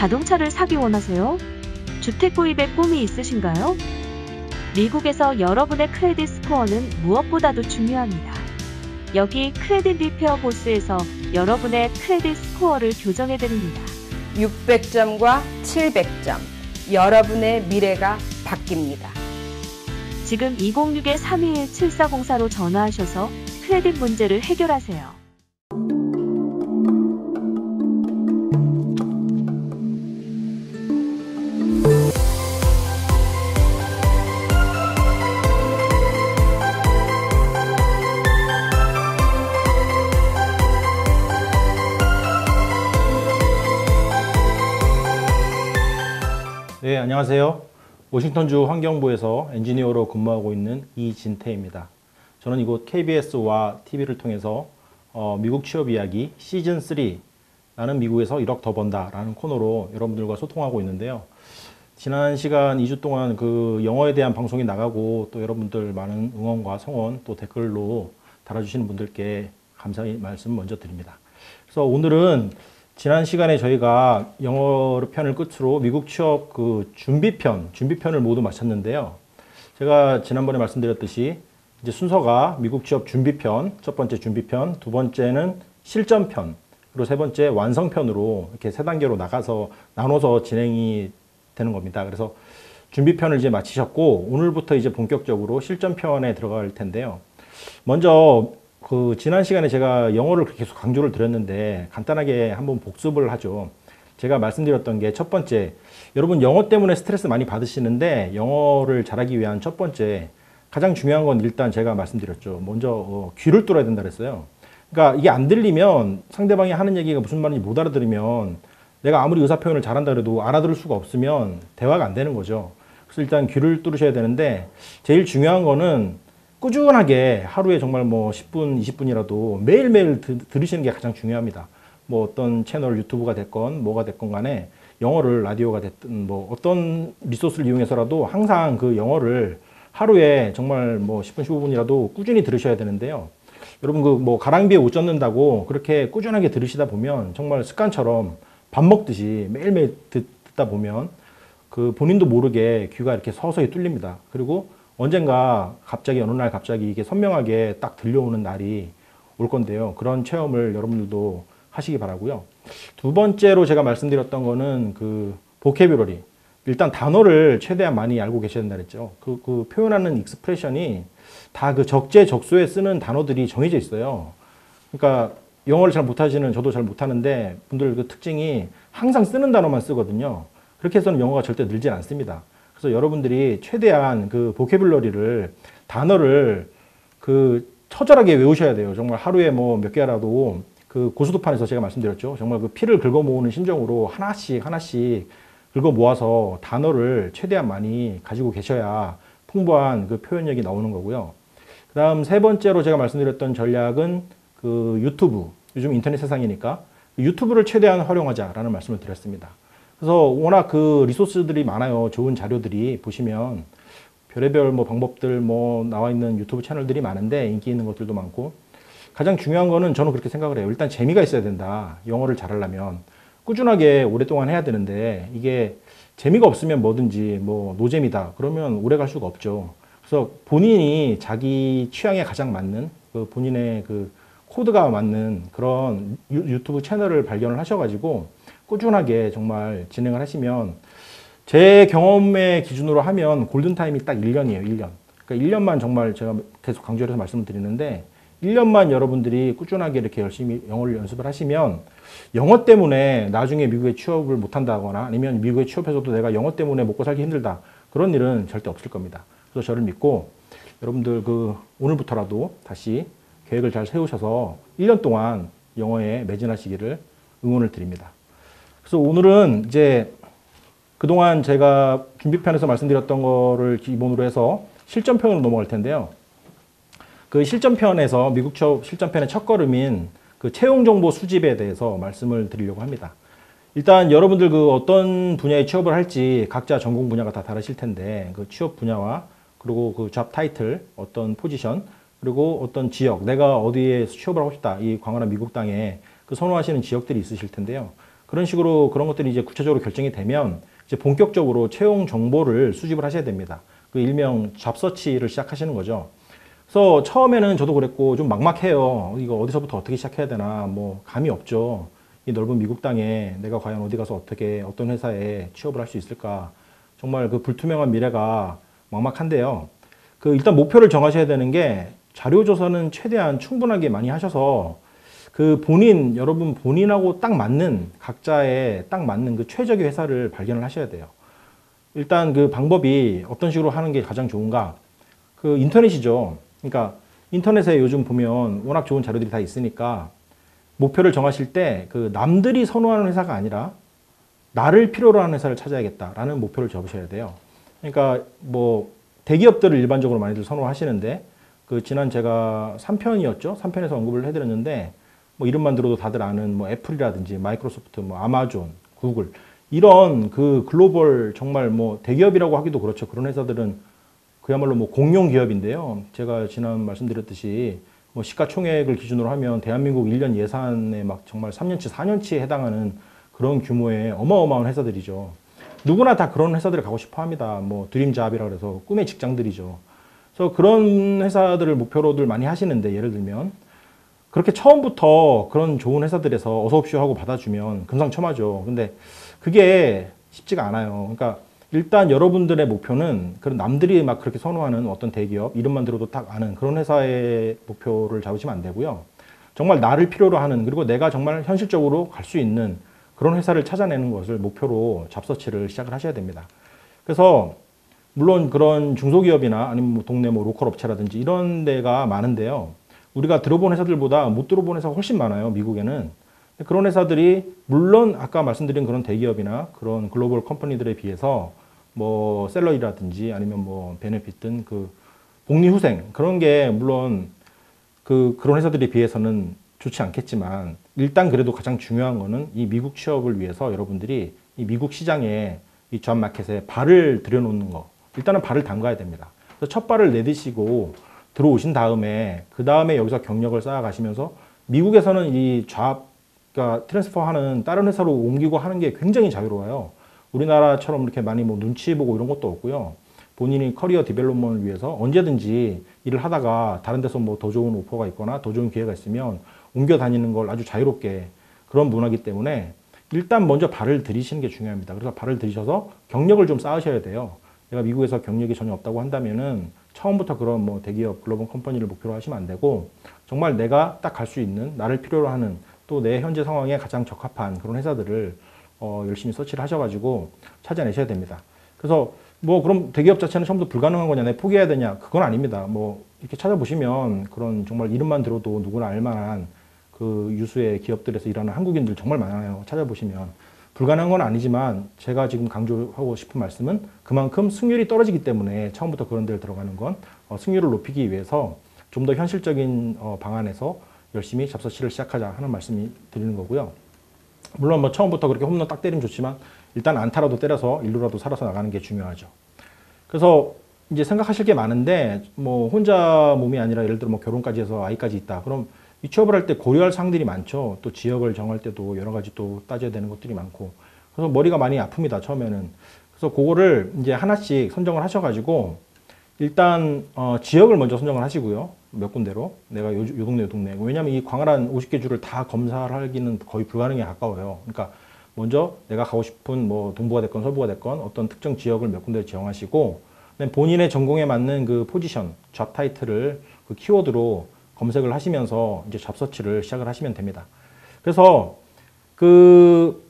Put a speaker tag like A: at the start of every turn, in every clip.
A: 자동차를 사기 원하세요? 주택 구입에 꿈이 있으신가요? 미국에서 여러분의 크레딧 스코어는 무엇보다도 중요합니다. 여기 크레딧 리페어 보스에서 여러분의 크레딧 스코어를 교정해드립니다.
B: 600점과 700점, 여러분의 미래가 바뀝니다.
A: 지금 206-321-7404로 전화하셔서 크레딧 문제를 해결하세요.
C: 네, 안녕하세요. 워싱턴주 환경부에서 엔지니어로 근무하고 있는 이진태입니다. 저는 이곳 KBS와 TV를 통해서 미국 취업 이야기 시즌 3 나는 미국에서 1억 더 번다 라는 코너로 여러분들과 소통하고 있는데요. 지난 시간 2주 동안 그 영어에 대한 방송이 나가고 또 여러분들 많은 응원과 성원 또 댓글로 달아주시는 분들께 감사의 말씀 먼저 드립니다. 그래서 오늘은 지난 시간에 저희가 영어 편을 끝으로 미국 취업 그 준비편을 모두 마쳤는데요. 제가 지난번에 말씀드렸듯이 이제 순서가 미국 취업 준비편, 첫 번째 준비편, 두 번째는 실전편, 그리고 세 번째 완성편으로 이렇게 세 단계로 나눠서 진행이 되는 겁니다. 그래서 준비편을 이제 마치셨고 오늘부터 이제 본격적으로 실전편에 들어갈 텐데요. 먼저 그 지난 시간에 제가 영어를 계속 강조를 드렸는데 간단하게 한번 복습을 하죠. 제가 말씀드렸던 게 첫 번째, 여러분 영어 때문에 스트레스 많이 받으시는데 영어를 잘하기 위한 첫 번째 가장 중요한 건 일단 제가 말씀드렸죠. 먼저 귀를 뚫어야 된다 그랬어요. 그러니까 이게 안 들리면 상대방이 하는 얘기가 무슨 말인지 못 알아들으면 내가 아무리 의사표현을 잘한다 그래도 알아들을 수가 없으면 대화가 안 되는 거죠. 그래서 일단 귀를 뚫으셔야 되는데 제일 중요한 거는 꾸준하게 하루에 정말 뭐 10분, 20분이라도 매일매일 들으시는 게 가장 중요합니다. 뭐 어떤 채널 유튜브가 됐건 뭐가 됐건 간에 영어를 라디오가 됐든 뭐 어떤 리소스를 이용해서라도 항상 그 영어를 하루에 정말 뭐 10분, 15분이라도 꾸준히 들으셔야 되는데요. 여러분 그 뭐 가랑비에 옷 젖는다고 그렇게 꾸준하게 들으시다 보면 정말 습관처럼 밥 먹듯이 매일매일 듣다 보면 그 본인도 모르게 귀가 이렇게 서서히 뚫립니다. 그리고 언젠가 갑자기 어느 날 갑자기 이게 선명하게 딱 들려오는 날이 올 건데요. 그런 체험을 여러분들도 하시기 바라고요. 두 번째로 제가 말씀드렸던 거는 그 보캐뷸러리. 일단 단어를 최대한 많이 알고 계셔야 된다 그랬죠. 그 표현하는 익스프레션이 다 그 적재적소에 쓰는 단어들이 정해져 있어요. 그러니까 영어를 잘 못하시는 저도 잘 못하는데 분들 그 특징이 항상 쓰는 단어만 쓰거든요. 그렇게 해서는 영어가 절대 늘지 않습니다. 그래서 여러분들이 최대한 그 보캐뷸러리를 단어를 그 처절하게 외우셔야 돼요. 정말 하루에 뭐 몇 개라도 그 고수도판에서 제가 말씀드렸죠. 정말 그 피를 긁어 모으는 심정으로 하나씩 긁어 모아서 단어를 최대한 많이 가지고 계셔야 풍부한 그 표현력이 나오는 거고요. 그 다음 세 번째로 제가 말씀드렸던 전략은 그 유튜브. 요즘 인터넷 세상이니까 유튜브를 최대한 활용하자라는 말씀을 드렸습니다. 그래서 워낙 그 리소스들이 많아요. 좋은 자료들이 보시면 별의별 뭐 방법들 뭐 나와 있는 유튜브 채널들이 많은데 인기 있는 것들도 많고 가장 중요한 거는 저는 그렇게 생각을 해요. 일단 재미가 있어야 된다. 영어를 잘하려면 꾸준하게 오랫동안 해야 되는데 이게 재미가 없으면 뭐든지 뭐 노잼이다. 그러면 오래 갈 수가 없죠. 그래서 본인이 자기 취향에 가장 맞는 그 본인의 그 코드가 맞는 그런 유튜브 채널을 발견을 하셔가지고 꾸준하게 정말 진행을 하시면 제 경험의 기준으로 하면 골든타임이 딱 1년이에요. 1년. 그러니까 1년만 정말 제가 계속 강조해서 말씀을 드리는데 1년만 여러분들이 꾸준하게 이렇게 열심히 영어를 연습을 하시면 영어 때문에 나중에 미국에 취업을 못한다거나 아니면 미국에 취업해서도 내가 영어 때문에 먹고 살기 힘들다. 그런 일은 절대 없을 겁니다. 그래서 저를 믿고 여러분들 그 오늘부터라도 다시 계획을 잘 세우셔서 1년 동안 영어에 매진하시기를 응원을 드립니다. 그래서 오늘은 이제 그동안 제가 준비편에서 말씀드렸던 거를 기본으로 해서 실전편으로 넘어갈 텐데요. 그 실전편에서 미국 취업 실전편의 첫걸음인 그 채용 정보 수집에 대해서 말씀을 드리려고 합니다. 일단 여러분들 그 어떤 분야에 취업을 할지 각자 전공 분야가 다 다르실 텐데 그 취업 분야와 그리고 그 잡 타이틀, 어떤 포지션, 그리고 어떤 지역, 내가 어디에 취업을 하고 싶다, 이 광활한 미국 땅에 그 선호하시는 지역들이 있으실 텐데요. 그런 식으로 그런 것들이 이제 구체적으로 결정이 되면 이제 본격적으로 채용 정보를 수집을 하셔야 됩니다. 그 일명 잡서치를 시작하시는 거죠. 그래서 처음에는 저도 그랬고 좀 막막해요. 이거 어디서부터 어떻게 시작해야 되나 뭐 감이 없죠. 이 넓은 미국 땅에 내가 과연 어디 가서 어떻게 어떤 회사에 취업을 할 수 있을까. 정말 그 불투명한 미래가 막막한데요. 그 일단 목표를 정하셔야 되는 게 자료 조사는 최대한 충분하게 많이 하셔서 그 여러분 본인하고 딱 맞는 각자의 딱 맞는 그 최적의 회사를 발견을 하셔야 돼요. 일단 그 방법이 어떤 식으로 하는 게 가장 좋은가? 그 인터넷이죠. 그러니까 인터넷에 요즘 보면 워낙 좋은 자료들이 다 있으니까 목표를 정하실 때 그 남들이 선호하는 회사가 아니라 나를 필요로 하는 회사를 찾아야겠다라는 목표를 잡으셔야 돼요. 그러니까 뭐 대기업들을 일반적으로 많이들 선호하시는데 그 지난 제가 3편이었죠. 3편에서 언급을 해드렸는데 뭐 이름만 들어도 다들 아는 뭐 애플이라든지 마이크로소프트, 뭐 아마존, 구글 이런 그 글로벌 정말 뭐 대기업이라고 하기도 그렇죠. 그런 회사들은 그야말로 뭐 공룡 기업인데요. 제가 지난 말씀드렸듯이 뭐 시가총액을 기준으로 하면 대한민국 1년 예산에 막 정말 3년치, 4년치에 해당하는 그런 규모의 어마어마한 회사들이죠. 누구나 다 그런 회사들을 가고 싶어 합니다. 뭐 드림잡이라 그래서 꿈의 직장들이죠. 그래서 그런 회사들을 목표로들 많이 하시는데 예를 들면 그렇게 처음부터 그런 좋은 회사들에서 어서 오십시오 하고 받아주면 금상첨화죠. 근데 그게 쉽지가 않아요. 그러니까 일단 여러분들의 목표는 그런 남들이 막 그렇게 선호하는 어떤 대기업, 이름만 들어도 딱 아는 그런 회사의 목표를 잡으시면 안 되고요. 정말 나를 필요로 하는, 그리고 내가 정말 현실적으로 갈 수 있는 그런 회사를 찾아내는 것을 목표로 잡서치를 시작을 하셔야 됩니다. 그래서 물론 그런 중소기업이나 아니면 뭐 동네 뭐 로컬 업체라든지 이런 데가 많은데요. 우리가 들어본 회사들보다 못 들어본 회사가 훨씬 많아요, 미국에는. 그런 회사들이 물론 아까 말씀드린 그런 대기업이나 그런 글로벌 컴퍼니들에 비해서 뭐 샐러리라든지 아니면 뭐 베네핏 등 그 복리후생 그런 게 물론 그런 회사들에 비해서는 좋지 않겠지만 일단 그래도 가장 중요한 거는 이 미국 취업을 위해서 여러분들이 이 미국 시장에 이 잡 마켓에 발을 들여놓는 거 일단은 발을 담가야 됩니다. 그래서 첫 발을 내딛으시고 들어오신 다음에 그 다음에 여기서 경력을 쌓아가시면서 미국에서는 이 그러니까 트랜스퍼하는 다른 회사로 옮기고 하는 게 굉장히 자유로워요. 우리나라처럼 이렇게 많이 뭐 눈치 보고 이런 것도 없고요. 본인이 커리어 디벨롭먼트를 위해서 언제든지 일을 하다가 다른 데서 뭐 더 좋은 오퍼가 있거나 더 좋은 기회가 있으면 옮겨 다니는 걸 아주 자유롭게 그런 문화이기 때문에 일단 먼저 발을 들이시는 게 중요합니다. 그래서 발을 들이셔서 경력을 좀 쌓으셔야 돼요. 내가 미국에서 경력이 전혀 없다고 한다면은 처음부터 그런 뭐 대기업 글로벌 컴퍼니를 목표로 하시면 안 되고 정말 내가 딱 갈 수 있는 나를 필요로 하는 또 내 현재 상황에 가장 적합한 그런 회사들을 열심히 서치를 하셔가지고 찾아내셔야 됩니다. 그래서 뭐 그럼 대기업 자체는 처음부터 불가능한 거냐, 내 포기해야 되냐? 그건 아닙니다. 뭐 이렇게 찾아보시면 그런 정말 이름만 들어도 누구나 알만한 그 유수의 기업들에서 일하는 한국인들 정말 많아요. 찾아보시면 불가능한 건 아니지만 제가 지금 강조하고 싶은 말씀은 그만큼 승률이 떨어지기 때문에 처음부터 그런 데를 들어가는 건 승률을 높이기 위해서 좀 더 현실적인 방안에서 열심히 잡서치를 시작하자 하는 말씀이 드리는 거고요. 물론 뭐 처음부터 그렇게 홈런 딱 때리면 좋지만 일단 안타라도 때려서 일루라도 살아서 나가는 게 중요하죠. 그래서 이제 생각하실 게 많은데 뭐 혼자 몸이 아니라 예를 들어 뭐 결혼까지 해서 아이까지 있다. 그럼 이 취업을 할 때 고려할 사항들이 많죠. 또 지역을 정할 때도 여러 가지 또 따져야 되는 것들이 많고. 그래서 머리가 많이 아픕니다. 처음에는. 그래서 그거를 이제 하나씩 선정을 하셔가지고 일단 지역을 먼저 선정을 하시고요. 몇 군데로 내가 요 동네 요 동네. 왜냐하면 이 광활한 50개 주를 다 검사를 하기는 거의 불가능에 가까워요. 그러니까 먼저 내가 가고 싶은 뭐 동부가 됐건 서부가 됐건 어떤 특정 지역을 몇 군데 지정하시고 본인의 전공에 맞는 그 포지션, 잡 타이틀을 그 키워드로 검색을 하시면서 이제 잡서치를 시작을 하시면 됩니다. 그래서 그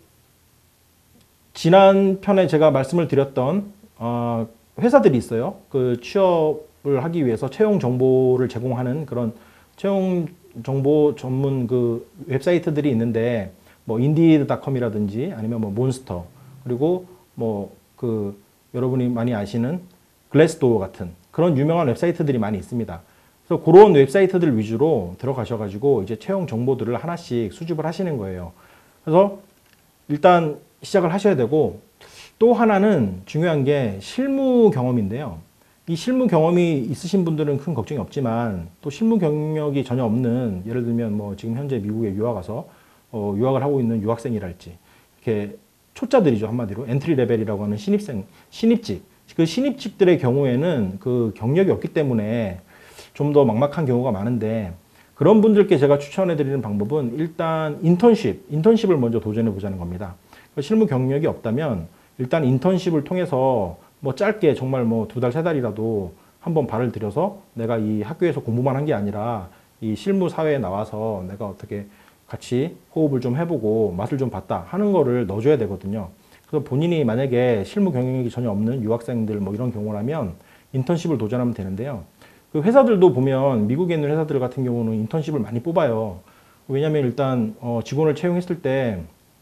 C: 지난 편에 제가 말씀을 드렸던 회사들이 있어요. 그 취업을 하기 위해서 채용 정보를 제공하는 그런 채용 정보 전문 그 웹사이트들이 있는데 뭐 인디드닷컴이라든지 아니면 뭐 몬스터 그리고 뭐 그 여러분이 많이 아시는 글래스도어 같은 그런 유명한 웹사이트들이 많이 있습니다. 그래서 그런 웹사이트들 위주로 들어가셔가지고 이제 채용 정보들을 하나씩 수집을 하시는 거예요. 그래서 일단 시작을 하셔야 되고 또 하나는 중요한 게 실무 경험인데요. 이 실무 경험이 있으신 분들은 큰 걱정이 없지만 또 실무 경력이 전혀 없는 예를 들면 뭐 지금 현재 미국에 유학 와서 유학을 하고 있는 유학생이랄지 이렇게 초짜들이죠. 한마디로 엔트리 레벨이라고 하는 신입직. 그 신입직들의 경우에는 그 경력이 없기 때문에 좀 더 막막한 경우가 많은데, 그런 분들께 제가 추천해 드리는 방법은 일단 인턴십을 먼저 도전해 보자는 겁니다. 실무 경력이 없다면 일단 인턴십을 통해서 뭐 짧게 정말 뭐 2달, 3달이라도 한번 발을 들여서 내가 이 학교에서 공부만 한 게 아니라 이 실무 사회에 나와서 내가 어떻게 같이 호흡을 좀 해보고 맛을 좀 봤다 하는 거를 넣어줘야 되거든요. 그래서 본인이 만약에 실무 경력이 전혀 없는 유학생들 뭐 이런 경우라면 인턴십을 도전하면 되는데요. 그 회사들도 보면 미국에 있는 회사들 같은 경우는 인턴십을 많이 뽑아요. 왜냐하면 일단 직원을 채용했을 때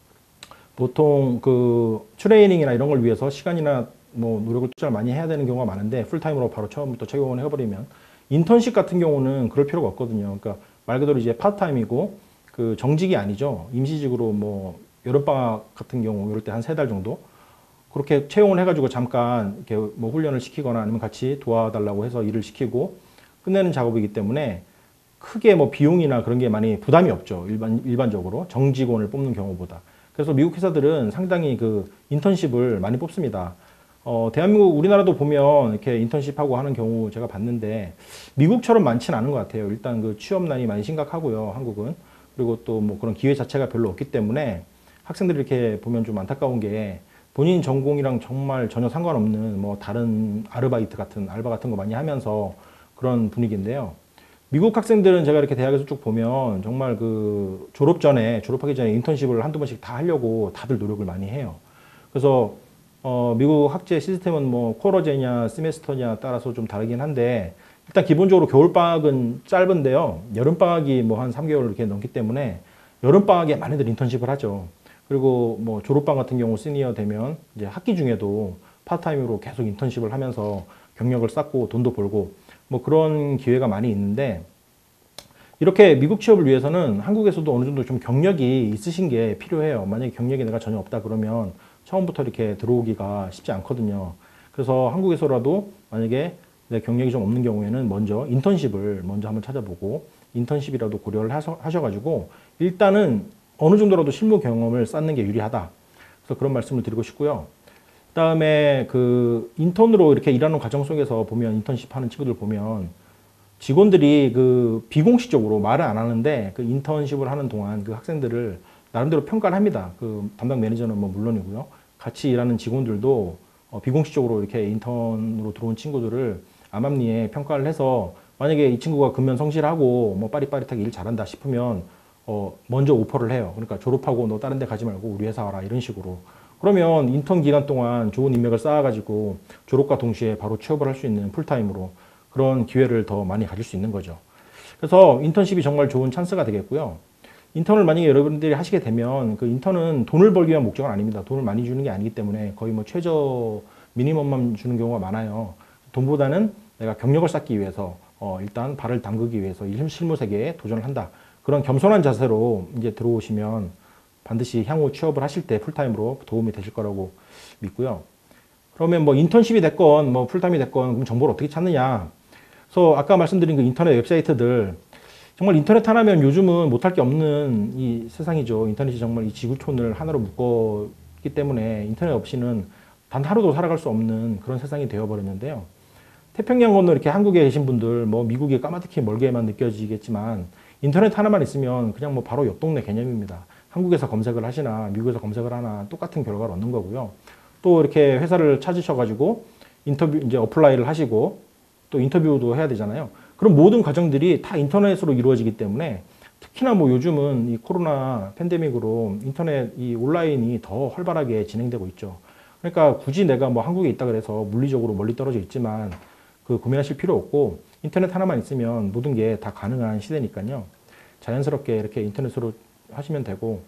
C: 보통 그 트레이닝이나 이런 걸 위해서 시간이나 뭐 노력을 투자를 많이 해야 되는 경우가 많은데, 풀타임으로 바로 처음부터 채용을 해버리면 인턴십 같은 경우는 그럴 필요가 없거든요. 그러니까 말 그대로 이제 파트타임이고 그 정직이 아니죠. 임시직으로 뭐 여름방학 같은 경우 이럴 때 한 3달 정도 그렇게 채용을 해가지고 잠깐 이렇게 뭐 훈련을 시키거나 아니면 같이 도와달라고 해서 일을 시키고 끝내는 작업이기 때문에 크게 뭐 비용이나 그런 게 많이 부담이 없죠. 일반적으로 정직원을 뽑는 경우보다. 그래서 미국 회사들은 상당히 그 인턴십을 많이 뽑습니다. 대한민국, 우리나라도 보면 이렇게 인턴십하고 하는 경우 제가 봤는데 미국처럼 많지는 않은 것 같아요. 일단 그 취업난이 많이 심각하고요, 한국은. 그리고 또 뭐 그런 기회 자체가 별로 없기 때문에 학생들이 이렇게 보면 좀 안타까운 게 본인 전공이랑 정말 전혀 상관없는 뭐 다른 아르바이트 같은, 알바 같은 거 많이 하면서 그런 분위기인데요. 미국 학생들은 제가 이렇게 대학에서 쭉 보면 정말 그 졸업하기 전에 인턴십을 한두 번씩 다 하려고 다들 노력을 많이 해요. 그래서 미국 학제 시스템은 뭐 쿼러제냐 세메스터냐 따라서 좀 다르긴 한데, 일단 기본적으로 겨울방학은 짧은데요. 여름방학이 뭐 한 3개월 이렇게 넘기 때문에 여름방학에 많이들 인턴십을 하죠. 그리고 뭐 졸업반 같은 경우 시니어 되면 이제 학기 중에도 파트타임으로 계속 인턴십을 하면서 경력을 쌓고 돈도 벌고 뭐 그런 기회가 많이 있는데, 이렇게 미국 취업을 위해서는 한국에서도 어느 정도 좀 경력이 있으신 게 필요해요. 만약에 경력이 내가 전혀 없다 그러면 처음부터 이렇게 들어오기가 쉽지 않거든요. 그래서 한국에서라도 만약에 내 경력이 좀 없는 경우에는 먼저 인턴십을 먼저 한번 찾아보고 인턴십이라도 고려를 하셔가지고 일단은 어느 정도라도 실무 경험을 쌓는 게 유리하다. 그래서 그런 말씀을 드리고 싶고요. 그다음에 그 인턴으로 이렇게 일하는 과정 속에서 보면 인턴십 하는 친구들 보면 직원들이 그 비공식적으로 말을 안 하는데 그 인턴십을 하는 동안 그 학생들을 나름대로 평가를 합니다. 그 담당 매니저는 뭐 물론이고요. 같이 일하는 직원들도 비공식적으로 이렇게 인턴으로 들어온 친구들을 암암리에 평가를 해서 만약에 이 친구가 근면성실하고 뭐 빠릿빠릿하게 일 잘한다 싶으면 먼저 오퍼를 해요. 그러니까 졸업하고 너 다른 데 가지 말고 우리 회사 와라 이런 식으로. 그러면 인턴 기간 동안 좋은 인맥을 쌓아가지고 졸업과 동시에 바로 취업을 할 수 있는 풀타임으로 그런 기회를 더 많이 가질 수 있는 거죠. 그래서 인턴십이 정말 좋은 찬스가 되겠고요. 인턴을 만약에 여러분들이 하시게 되면 그 인턴은 돈을 벌기 위한 목적은 아닙니다. 돈을 많이 주는 게 아니기 때문에 거의 뭐 최저 미니멈만 주는 경우가 많아요. 돈보다는 내가 경력을 쌓기 위해서 일단 발을 담그기 위해서 실무 세계에 도전을 한다. 그런 겸손한 자세로 이제 들어오시면 반드시 향후 취업을 하실 때 풀타임으로 도움이 되실 거라고 믿고요. 그러면 뭐 인턴십이 됐건 뭐 풀타임이 됐건 그럼 정보를 어떻게 찾느냐. 그래서 아까 말씀드린 그 인터넷 웹사이트들, 정말 인터넷 하나면 요즘은 못할 게 없는 이 세상이죠. 인터넷이 정말 이 지구촌을 하나로 묶었기 때문에 인터넷 없이는 단 하루도 살아갈 수 없는 그런 세상이 되어버렸는데요. 태평양 건너 이렇게 한국에 계신 분들, 뭐 미국이 까마득히 멀게만 느껴지겠지만 인터넷 하나만 있으면 그냥 뭐 바로 옆 동네 개념입니다. 한국에서 검색을 하시나 미국에서 검색을 하나 똑같은 결과를 얻는 거고요. 또 이렇게 회사를 찾으셔가지고 인터뷰 이제 어플라이를 하시고 또 인터뷰도 해야 되잖아요. 그럼 모든 과정들이 다 인터넷으로 이루어지기 때문에 특히나 뭐 요즘은 이 코로나 팬데믹으로 인터넷 이 온라인이 더 활발하게 진행되고 있죠. 그러니까 굳이 내가 뭐 한국에 있다 그래서 물리적으로 멀리 떨어져 있지만 그 고민하실 필요 없고 인터넷 하나만 있으면 모든 게 다 가능한 시대니까요. 자연스럽게 이렇게 인터넷으로 하시면 되고,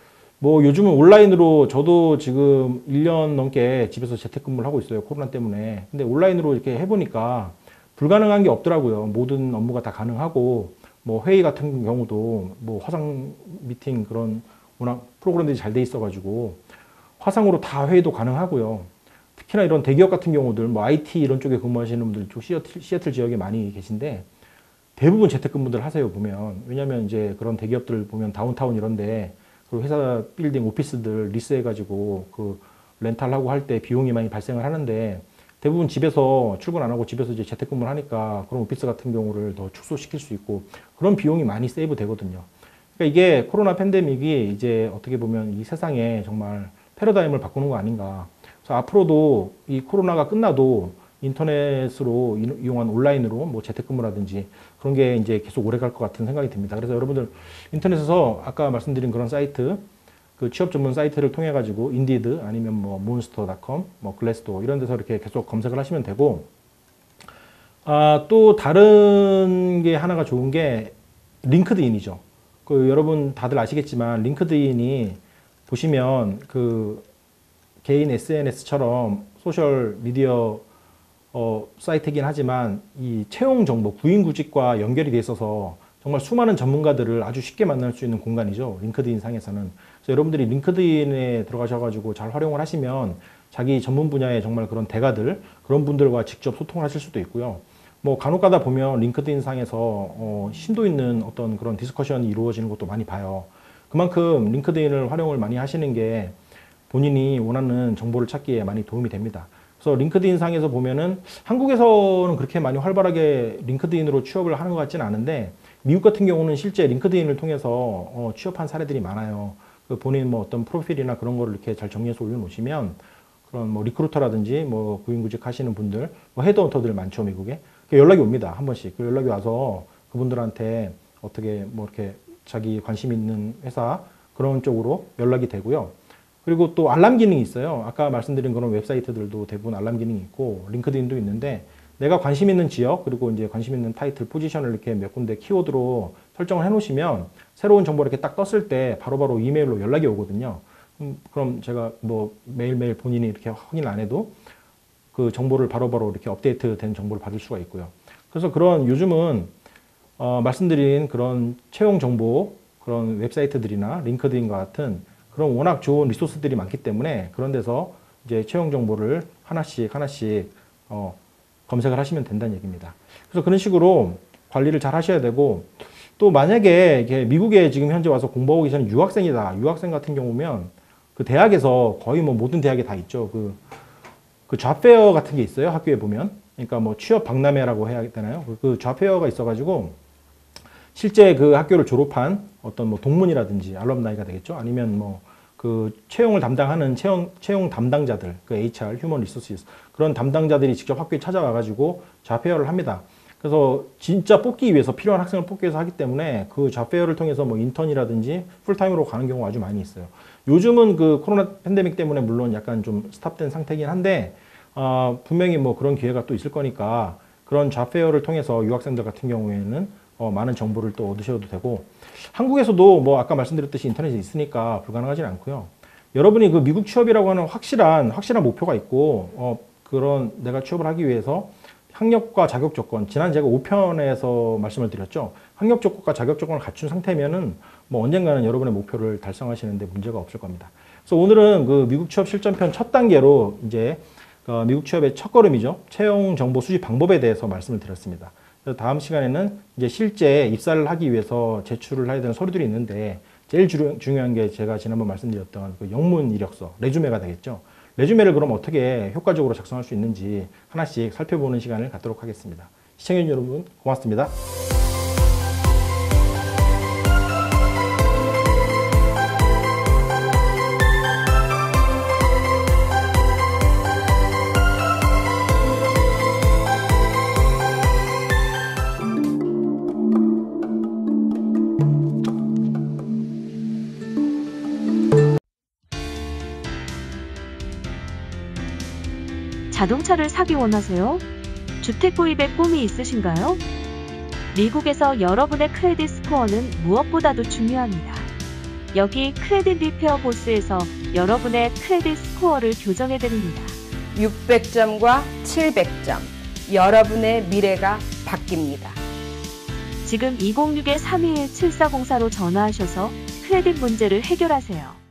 C: 뭐 요즘은 온라인으로 저도 지금 1년 넘게 집에서 재택근무를 하고 있어요. 코로나 때문에. 근데 온라인으로 이렇게 해보니까 불가능한 게 없더라고요. 모든 업무가 다 가능하고, 뭐 회의 같은 경우도 뭐 화상 미팅 그런 워낙 프로그램들이 잘 돼 있어가지고 화상으로 다 회의도 가능하고요. 특히나 이런 대기업 같은 경우들, 뭐 IT 이런 쪽에 근무하시는 분들 쪽 시애틀 지역에 많이 계신데 대부분 재택근무들 하세요, 보면. 왜냐면 이제 그런 대기업들 보면 다운타운 이런데 그리고 회사 빌딩 오피스들 리스해가지고 그 렌탈하고 할 때 비용이 많이 발생을 하는데 대부분 집에서 출근 안 하고 집에서 이제 재택근무를 하니까 그런 오피스 같은 경우를 더 축소시킬 수 있고 그런 비용이 많이 세이브 되거든요. 그러니까 이게 코로나 팬데믹이 이제 어떻게 보면 이 세상에 정말 패러다임을 바꾸는 거 아닌가. 그래서 앞으로도 이 코로나가 끝나도 인터넷으로 이용한 온라인으로 뭐 재택근무라든지 그런 게 이제 계속 오래 갈 것 같은 생각이 듭니다. 그래서 여러분들 인터넷에서 아까 말씀드린 그런 사이트, 그 취업 전문 사이트를 통해 가지고 인디드 아니면 뭐 몬스터.com, 뭐 글래스도어 이런 데서 이렇게 계속 검색을 하시면 되고, 또 다른 게 하나가 좋은 게 링크드인이죠. 그 여러분 다들 아시겠지만 링크드인이 보시면 그 개인 SNS처럼 소셜 미디어 사이트이긴 하지만 이 채용 정보, 구인구직과 연결이 돼 있어서 정말 수많은 전문가들을 아주 쉽게 만날 수 있는 공간이죠. 링크드인 상에서는. 그래서 여러분들이 링크드인에 들어가셔가지고 잘 활용을 하시면 자기 전문 분야의 정말 그런 대가들, 그런 분들과 직접 소통을 하실 수도 있고요. 뭐 간혹 가다 보면 링크드인 상에서 심도 있는 어떤 그런 디스커션이 이루어지는 것도 많이 봐요. 그만큼 링크드인을 활용을 많이 하시는 게 본인이 원하는 정보를 찾기에 많이 도움이 됩니다. 그래서 링크드인 상에서 보면은 한국에서는 그렇게 많이 활발하게 링크드인으로 취업을 하는 것 같지는 않은데 미국 같은 경우는 실제 링크드인을 통해서 취업한 사례들이 많아요. 그 본인 뭐 어떤 프로필이나 그런 거를 이렇게 잘 정리해서 올려놓으시면 그런 뭐 리크루터라든지 뭐 구인구직 하시는 분들, 뭐 헤드헌터들 많죠, 미국에. 연락이 옵니다, 한 번씩. 그 연락이 와서 그분들한테 어떻게 뭐 이렇게 자기 관심 있는 회사 그런 쪽으로 연락이 되고요. 그리고 또 알람 기능이 있어요. 아까 말씀드린 그런 웹사이트들도 대부분 알람 기능이 있고 링크드인도 있는데 내가 관심 있는 지역 그리고 이제 관심 있는 타이틀 포지션을 이렇게 몇 군데 키워드로 설정을 해 놓으시면 새로운 정보를 이렇게 딱 떴을 때 바로바로 이메일로 연락이 오거든요. 그럼 제가 뭐 매일매일 본인이 이렇게 확인 안 해도 그 정보를 바로바로 이렇게 업데이트 된 정보를 받을 수가 있고요. 그래서 그런 요즘은 말씀드린 그런 채용 정보 그런 웹사이트들이나 링크드인과 같은 그런 워낙 좋은 리소스들이 많기 때문에 그런 데서 이제 채용 정보를 하나씩 검색을 하시면 된다는 얘기입니다. 그래서 그런 식으로 관리를 잘 하셔야 되고, 또 만약에 이게 미국에 지금 현재 와서 공부하고 계시는 유학생이다. 유학생 같은 경우면 그 대학에서 거의 뭐 모든 대학에 다 있죠. 그 잡페어 같은 게 있어요. 학교에 보면. 그러니까 뭐 취업 박람회라고 해야 되나요? 그 잡페어가 있어가지고 실제 그 학교를 졸업한 어떤 뭐 동문이라든지 알럼나이가 되겠죠. 아니면 뭐 그 채용을 담당하는 채용 담당자들, 그 HR, 휴먼 리소스 그런 담당자들이 직접 학교에 찾아와가지고 잡페어를 합니다. 그래서 진짜 뽑기 위해서 필요한 학생을 뽑기 위해서 하기 때문에 그 잡페어를 통해서 뭐 인턴이라든지 풀타임으로 가는 경우가 아주 많이 있어요. 요즘은 그 코로나 팬데믹 때문에 물론 약간 좀 스탑된 상태이긴 한데 분명히 뭐 그런 기회가 또 있을 거니까 그런 잡페어를 통해서 유학생들 같은 경우에는 많은 정보를 또 얻으셔도 되고, 한국에서도 뭐 아까 말씀드렸듯이 인터넷이 있으니까 불가능하진 않고요. 여러분이 그 미국 취업이라고 하는 확실한 목표가 있고 그런 내가 취업을 하기 위해서 학력과 자격 조건, 지난 제가 5편에서 말씀을 드렸죠. 학력 조건과 자격 조건을 갖춘 상태면은 뭐 언젠가는 여러분의 목표를 달성하시는데 문제가 없을 겁니다. 그래서 오늘은 그 미국 취업 실전편 첫 단계로 이제 미국 취업의 첫걸음이죠. 채용 정보 수집 방법에 대해서 말씀을 드렸습니다. 그래서 다음 시간에는 이제 실제 입사를 하기 위해서 제출을 해야 되는 서류들이 있는데 제일 중요한 게 제가 지난번 말씀드렸던 그 영문 이력서, 레주메가 되겠죠. 레주메를 그럼 어떻게 효과적으로 작성할 수 있는지 하나씩 살펴보는 시간을 갖도록 하겠습니다. 시청해주신 여러분 고맙습니다.
A: 자동차를 사기 원하세요? 주택 구입에 꿈이 있으신가요? 미국에서 여러분의 크레딧 스코어는 무엇보다도 중요합니다. 여기 크레딧 리페어 보스에서 여러분의 크레딧 스코어를 교정해드립니다.
B: 600점과 700점, 여러분의 미래가 바뀝니다.
A: 지금 206-321-7404로 전화하셔서 크레딧 문제를 해결하세요.